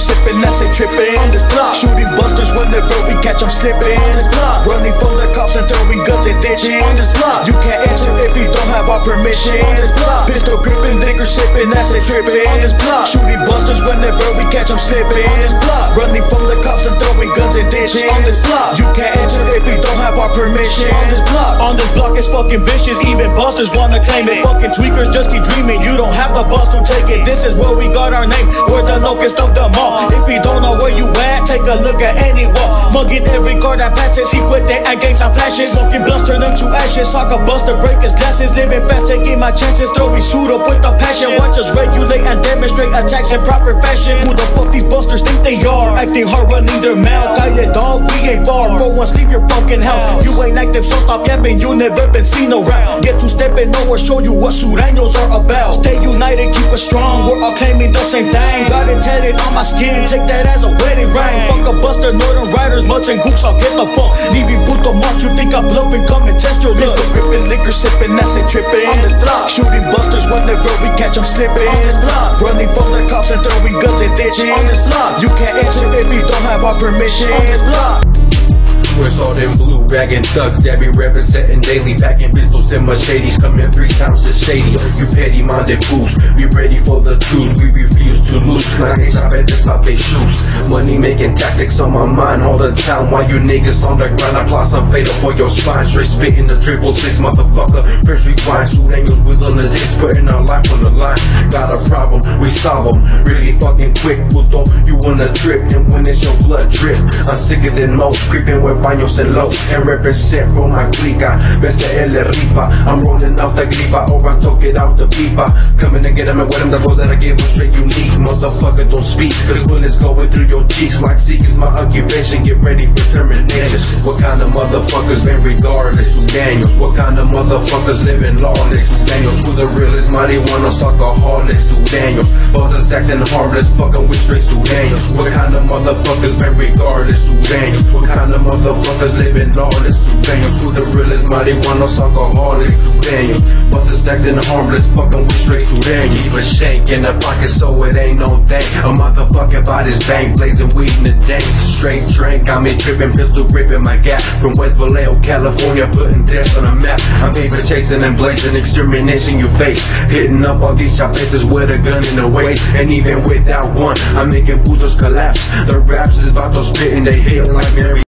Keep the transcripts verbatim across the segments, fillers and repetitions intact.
sipping, that's it tripping. On this block, shooting busters whenever we catch them slipping. On this block, running from the cops and throwing guns and ditching. On this block, you can't enter if you don't have our permission. On this block, pistol gripping, liquor sipping, that's it tripping. On this block, shooting busters whenever we catch them slipping. On this block, running from the cops and throwing guns and ditching. On this block, you can't enter if you don't have our permission. On this block, on this block it's fucking vicious, even busters wanna claim it. Fucking tweakers just keep dreaming, you don't have the bust to take it. This is where we got our name, we're the locust of the mall. If you don't know where you at, take a look at any wall. Mugging every car that passes, he put that at gangs and flashes. Smoking blunts, turn them to ashes, sock a buster, break his glasses. Living fast, taking my chances, throwing suit up with the passion. Watch us regulate and demonstrate attacks in proper fashion. Who the fuck these busters think they are? Acting hard, running their mouth. Diet dog, we ain't far, bro, once leave your fucking house. You ain't active, so stop yapping, you never been seen around. Get to stepping over, show you what Sureños are about. Stay united, keep us strong, we're all claiming the same thing. Got it tatted on my skin, take that as a wedding ring. Fuck a buster, northern riders, mutts and gooks, I'll get the fuck. Leave you puto march, you think I'm bluffing, come and test your luck. Pistol gripping, liquor sipping, that's it tripping. On this block, shooting busters whenever we catch them slipping. On this block, running from the cops and throwing guns and ditching. On this block, you can't enter if you don't have our permission. On this block, we're all them blue ragging thugs that be representing daily, packing pistols and machetes, coming three times as shady. You petty minded fools, we ready for the truth, we refuse to lose. Nadie sabe de sabe shoes. Money making tactics on my mind all the time. While you niggas on the grind, I apply some fatal for your spine. Straight spitting the triple six, motherfucker. Press rewind, Sureños willing to dicks, putting our life on the line. Got a problem, we solve them really fucking quick, puto. You wanna trip, and when it's your blood drip, I'm sicker than most, creeping with baños and lows, and represent for my clica. B C L rifa, I'm rolling out the grifa, or I took it out the pipa. Coming to get him and with him, the flows that I give was straight unique. Motherfucker, don't speak, cause bullets going through your cheeks. Like Zeke is my occupation, get ready for termination. What kind of motherfuckers been regardless? Sureños. What kind of motherfuckers living lawless? Sureños. Who the realest marijuana alcoholics? Sureños. Buzzers acting harmless, fucking with straight Sureños. What kind of motherfuckers been regardless? Sureños. What kind of motherfuckers living lawless? Sureños. Who the realest marijuana alcoholics? Sureños. Buzzers acting harmless, fucking with straight Sureños. Keep a shank in the pocket so it ain't no thing. A motherfucker by this bank, blazing weed in the dank. Straight drink, got me tripping, pistol gripping my gap. From West Vallejo, California, putting death on the map. I'm paper chasing and blazing, extermination you face. Hitting up all these chapetas with a gun in the waist. And even without one, I'm making putos collapse. The raps is about to spit and they hit like Mary.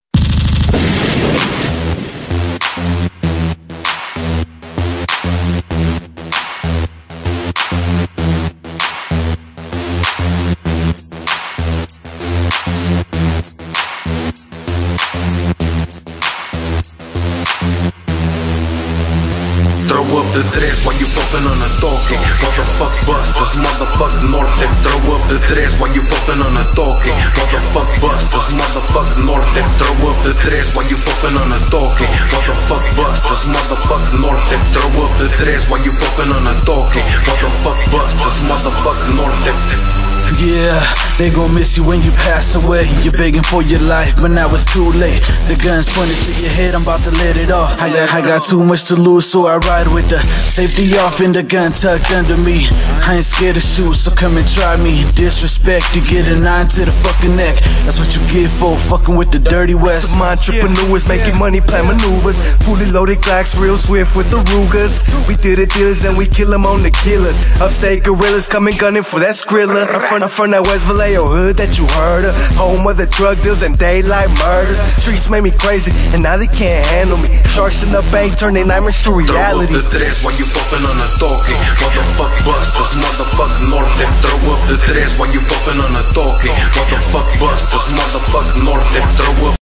Throw up the tres while you puffin' on a toque. Motherfuck busters, motherfuck norte. Throw up the tres while you puffin' on a toque. Motherfuck busters, motherfuck norte. Throw up the tres while you puffin' on a toque. Motherfuck busters, motherfuck norte. Throw up the tres while you puffin' on a toque. Motherfuck busters, motherfuck norte. Yeah, they gon' miss you when you pass away. You're begging for your life, but now it's too late. The gun's pointed to your head, I'm about to let it off. I got, I got too much to lose, so I ride with the safety off and the gun tucked under me. I ain't scared to shoot, so come and try me. Disrespect, you get a nine to the fucking neck. That's what you get for fucking with the dirty West. Some entrepreneurs making money, plan maneuvers. Fully loaded Glocks, real swift with the Rugers. We did it dealers and we kill them on the killers. Upstate gorillas coming gunning for that Skrilla. I'm from that West Vallejo hood that you heard of. Home of the drug deals and daylight murders. Streets made me crazy and now they can't handle me. Sharks in the bank turn their nightmares to reality. Throw up the tres while you puffin' on a toque. Motherfuck busters, motherfuck norte. Throw up the tres while you puffin' on a toque. Motherfuck busters, motherfuck norte. Throw up.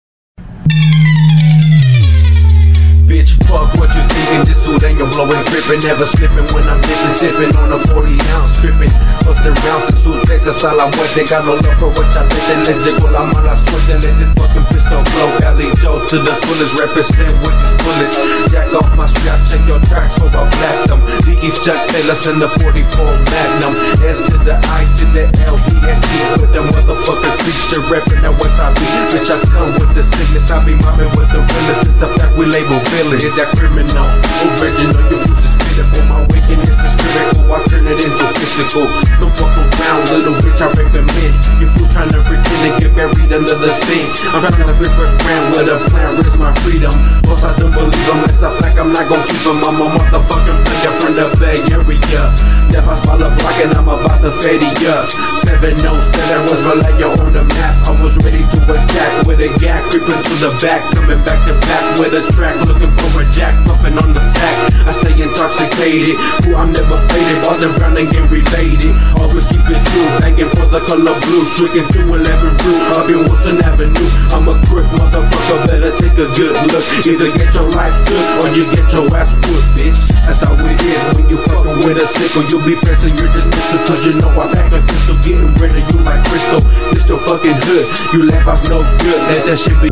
Bitch, fuck what you thinking, this Sureño blowing, gripping, never slipping when I'm dipping, sipping on a forty ounce, tripping, busting rounds in su tres hasta la muerte, got no love for what y'all did, les llegó la mala suerte, let this fucking pistol blow, Cali Joe to the fullest, represent with these bullets, jack off my strap, check your tracks, hope I blast them, Dickies, Chuck Taylors in the forty-four Magnum, S to the I to the L, V and T, with them motherfucking creeps, you're reppin' that West I be, bitch I come with the sickness, I be mobbing with the realest, it's a fact we label villain. Is that criminal? Original, your fuse is it for my wickedness is critical. I turn it into physical. Don't fuck around, little bitch, I recommend. You fool trying to pretend to get buried under the sink. I'm trying to flip a grand with a plan, risk my freedom. Most I don't believe them, it's a fact, I'm not gon' keep them. I'm a motherfucking player from the Bay Area. Never spot a block and I'm about to fade ya. seven oh seven was Vallejo on the map. I was ready to attack with a gap, creeping to the back, coming back to back with a track, looking for a jack, puffing on the sack. I stay intoxicated, ooh, I'm never faded, bother around and get related. Always keep it true, banging for the color blue, swinging through eleven blue, up in Wilson Avenue. I'm a crook motherfucker, better take a good look. Either get your life good or you get your ass whooped, bitch. That's how it is when you fucking with a sickle. You'll be pressing your dismissal, cause you know I pack a pistol, getting rid of you like Crystal. This your fucking hood, you laugh out no good, let that shit be.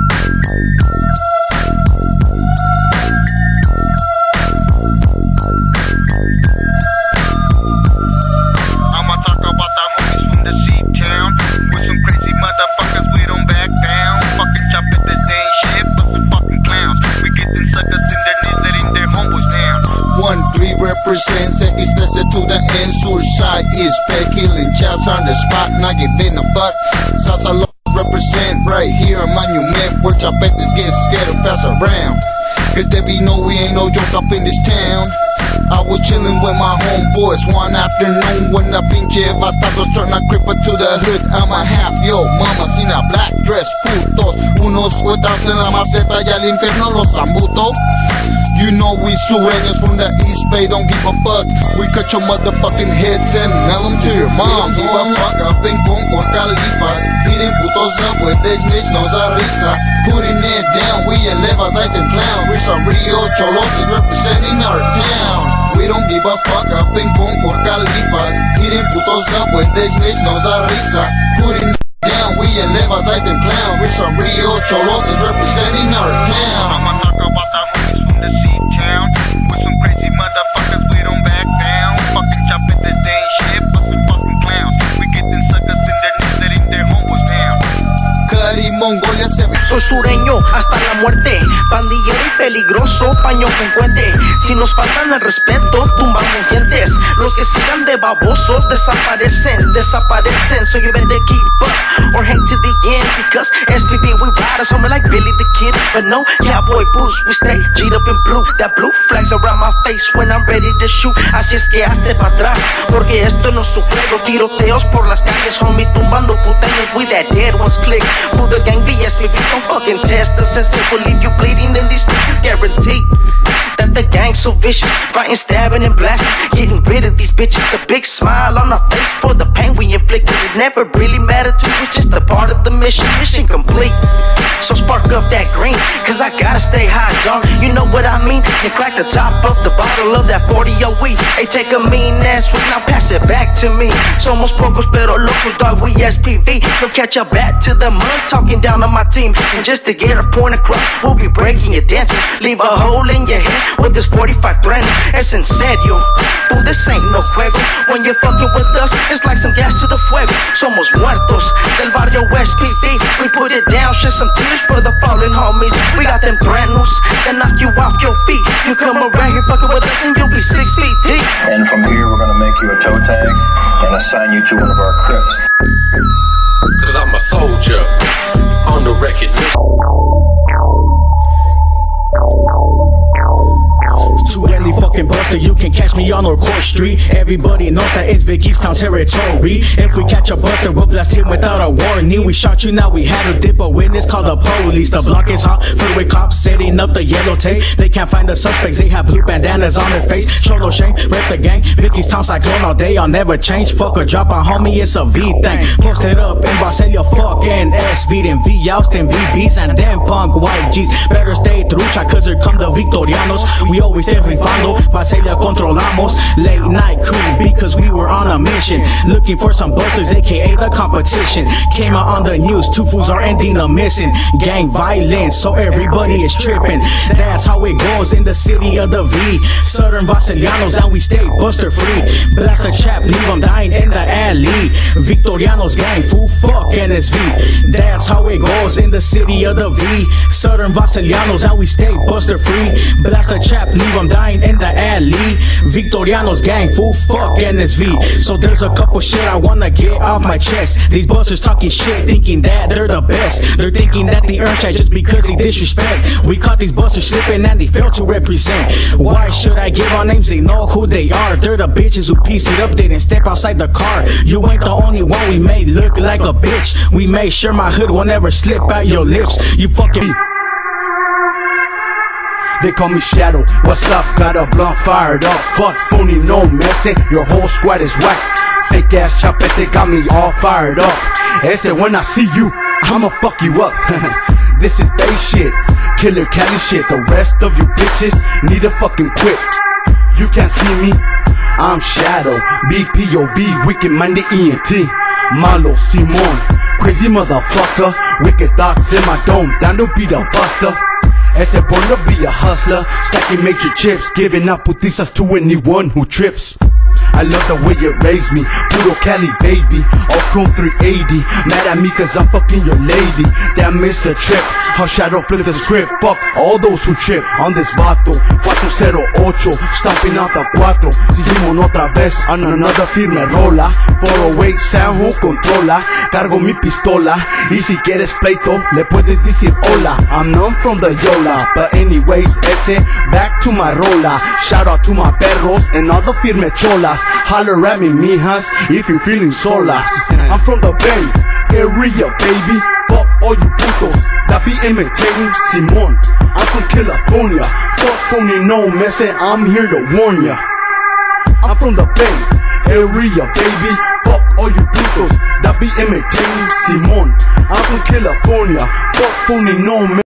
I'ma talk about the homies from the C-Town. With some crazy motherfuckers, we don't back down. Fucking chop at the same shit, but some fucking clowns. We get them suckers in their knees, letting their homeboys down. one three represents expressive to the end. Suicide is bad, killing chops on the spot, not giving a fuck. Salsa represent right here, monument where chapetes get scared to pass around. Cause there be no, we ain't no joke up in this town. I was chillin' with my homeboys one afternoon when the pinche bastardos tryna creep up to the hood. I'm a half, yo, mama, sin a black dress, putos. Unos cuetas en la maceta y al infierno los zambuto. You know we sureños from the East Bay, don't give a fuck. We cut your motherfucking heads and mail them to your moms. Give a fuck up in con por califas. Eating putos up with they snitch, nos da risa. Putting it down, we eleva like them clown. We're some Rio Cholotes representing our town. We don't give a fuck up in con por califas. Eating putos up with they snitch, nos da risa. Putting it down, we eleva like them clown. We're some Rio Cholotes representing our town. I'ma talk about the homies from the C-Town. With some crazy motherfuckers, we don't back down. Fucking chop at the same shit, but some fucking clowns. We get them suckers in their knees, letting their homeboys down. Cuddy, Mongolia seven. Soy sureño hasta la muerte, pandillero y peligroso, paño con puente. Si nos faltan el respeto, tumbamos dientes. Los que sigan de babosos desaparecen, desaparecen. So you better keep up or hang to the end, because S P B we ride us home like Billy the Kid. But no cowboy boots, we stay G'd up in blue. That blue flag's around my face when I'm ready to shoot. Así es que hazte pa' atrás, porque esto no es su juego. Tiroteos por las calles, homie, tumbando puteños. We that dead ones click. Who the gang be? S P B don't fucking test us, and they will leave you bleeding in these streets is guaranteed. That the gang's so vicious, fighting, stabbing, and blasting, getting rid of these bitches. The big smile on our face for the pain we inflicted. It never really mattered to us, just a part of the mission. Mission complete. So spark up that green, cause I gotta stay high, dog. You know what I mean? You crack the top of the bottle of that forty oh weed. Hey, take a mean ass swig, now pass it back to me. Somos pocos pero locos, dog, we S P V. Don't catch a bat to the mud, talking down on my team. And just to get a point across, we'll be breaking your dance. Leave a hole in your head with this forty-five thread. Es en serio, fool, this ain't no juego. When you're fucking with us, it's like some gas to the fuego. Somos muertos del barrio S P V. We put it down, shed some tears for the fallen homies. We got them granules that knock you off your feet. You come around here fucking with us and you'll be six feet deep. And from here we're gonna make you a toe tag and assign you to one of our crips. Cause I'm a soldier on the record. To any fucking buster, you can catch me on Court Street. Everybody knows that it's Vickiestown territory. If we catch a buster, we'll blast him without a warning. We shot you, now we had to dip a witness, call the police. The block is hot, filled with cops setting up the yellow tape. They can't find the suspects, they have blue bandanas on their face. Show no shame, rep the gang. Vickiestown cyclone all day, I'll never change. Fuck a drop on homie, it's a V thing. Posted up in Baselia, fucking S V, then V Austin, V Bs, and then punk white G's. Better stay trucha, cause here come the Victorianos. We always stay rifando, Baselia controlamos. Ley late night crew because we were on a mission, looking for some busters, aka the competition. Came out on the news, two fools are ending up missing. Gang violence, so everybody is tripping. That's how it goes in the city of the V. Southern Vasilianos and we stay buster free. Blast a chap, leave them dying in the alley. Victorianos gang, fool, fuck N S V. That's how it goes in the city of the V. Southern Vasilianos and we stay buster free. Blast a chap, leave them dying in the alley. Victorianos gang, fool, fuck N S V. So there's a couple shit I wanna get off my chest. These busters talking shit, thinking that they're the best. They're thinking that they earn shit just because they disrespect. We caught these busters slipping and they fail to represent. Why should I give our names? They know who they are. They're the bitches who piece it up, they didn't step outside the car. You ain't the only one we made look like a bitch. We made sure my hood will never slip out your lips. You fucking... They call me Shadow, what's up? Got a blunt fired up. Fuck phony, no messing, your whole squad is whack. Fake ass chapete got me all fired up. Ese, when I see you, I'ma fuck you up. This is they shit, Killer Cali shit. The rest of you bitches need to fucking quit. You can't see me, I'm Shadow, B P O V, wicked minded E N T. Malo, Simon, crazy motherfucker. Wicked thoughts in my dome, down to be the buster. Ese born to be a hustler, stacking major chips, giving up putizas to anyone who trips. I love the way you raised me, puro Cali baby, all chrome three eighty. Mad at me cause I'm fucking your lady, damn it's a trip. How Shadow flip the script, fuck all those who trip on this vato. four oh eight, stomping out the cuatro. Si hicimos otra vez on another firme rola. four oh eight Sanjo controla, cargo mi pistola. Y si quieres pleito, le puedes decir hola. I'm known from the Yola, but anyways, ese, back to my rola. Shout out to my perros and all the firme cholas. Holler at me, mijas, if you're feeling solas. I'm from the Bay Area, baby. Fuck all you putos that be imitating Simon. I'm from California. Fuck phony, no messing, I'm here to warn ya. I'm from the Bay Area, baby. Fuck all you putos that be imitating Simon. I'm from California. Fuck phony, no messing.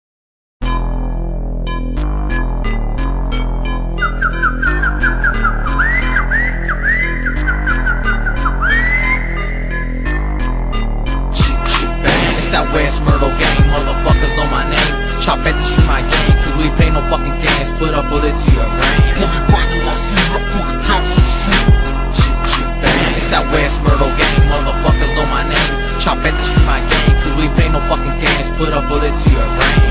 That West Myrtle gang, motherfuckers know my name. Chop at the shoot my game, cause we play no fucking games. Put a bullet to your brain. It's that West Myrtle gang, motherfuckers know my name. Chop at the shoot my game, cause we play no fucking games. Put a bullet to your brain.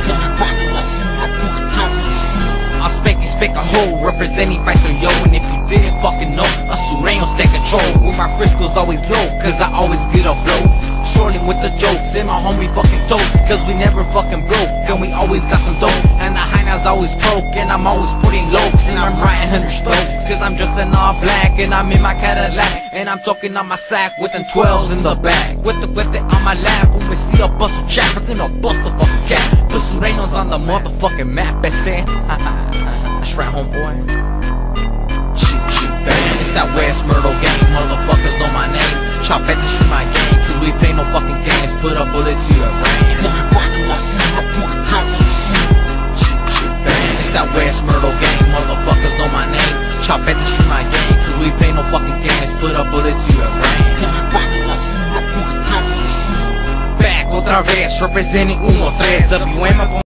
I'm Spanky Spank a hoe, representing right through yo. And if you didn't fucking know, a Sureño stay control. With my Frisco's always low, cause I always get a blow. Shorting with the jokes, and my homie fucking toast. Cause we never fucking broke, and we always got some dope. And the Hina's always broke, and I'm always putting lokes. And I'm riding hundred strokes, cause I'm just an all black. And I'm in my Cadillac, and I'm talking on my sack. With them twelves in the back, with the with it on my lap. When we see a bustle chat, we're gonna bust the fucking cat. Put Sureños on the motherfucking map, ese. That's right, homeboy. It's that West Myrtle gang, motherfuckers know my name. Chop at the shoot my game, cause we play no fucking games. Put a bullet to your brain. It's that West Myrtle gang, motherfuckers know my name. Chop at the shoot my game, cause we play no fucking games. Put a bullet to your brain. Back otra vez, representing one three W M.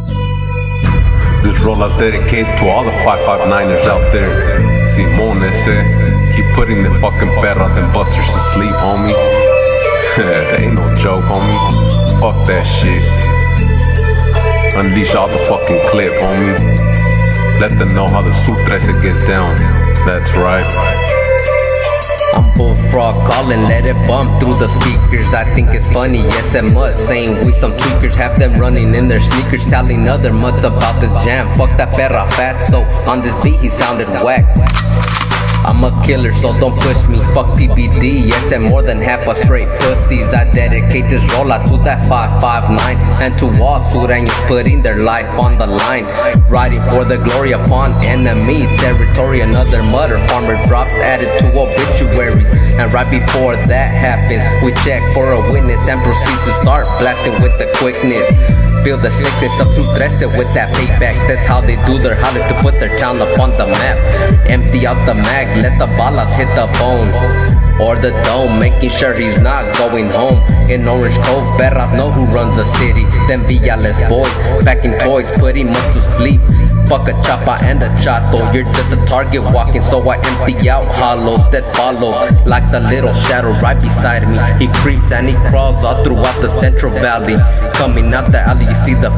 This roll is dedicated to all the five five niners out there. Simon ese, keep putting the fucking perras and busters to sleep, homie. Ain't no joke, homie. Fuck that shit. Unleash all the fucking clip, homie. Let them know how the Su thirteen gets down. That's right. I'm bullfrog calling, let it bump through the speakers. I think it's funny, yes it must. Saying we some tweakers, have them running in their sneakers, telling other mutts about this jam. Fuck that perra fat, so on this beat he sounded whack. I'm a killer, so don't push me. Fuck P B D, yes, and more than half a straight pussies. I dedicate this rolla to that five five nine and to all Sureños putting their life on the line, riding for the glory upon enemy territory. Another murder farmer drops added to obituaries, and right before that happens, we check for a witness and proceed to start blasting with the quickness. feel the sickness of two threats with that payback. That's how they do their hardest to put their town up on the map. Empty out the mag, let the balas hit the bone or the dome, making sure he's not going home. In Orange Cove, Berras know who runs the city. Them Viales boys, packing toys, putting us to sleep. Fuck a chapa and a chato, you're just a target walking, so I empty out hollows that follows like the little shadow right beside me. He creeps and he crawls all throughout the Central Valley. Coming out the alley, you see the